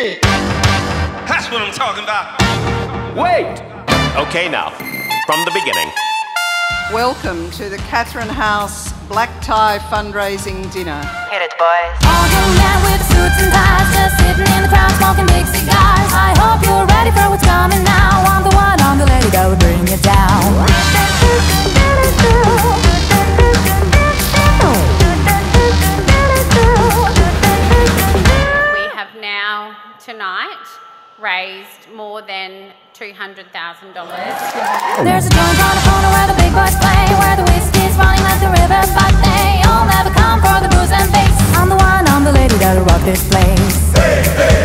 shit. That's what I'm talking about. Wait. Okay, now, from the beginning. Welcome to the Catherine House Black Tie Fundraising Dinner. Hit it, boys. All young men with suits and ties, just sitting in the crowd smoking big cigars. I hope you're ready for what's coming now. I'm the one on the lady that will bring you down. We have now, tonight, raised more than $200,000. There's a joint on the corner where the big boys play, where the whiskey's running like the river, but they all never come for the booze and bass. I'm the one, I'm the lady that'll rock this place.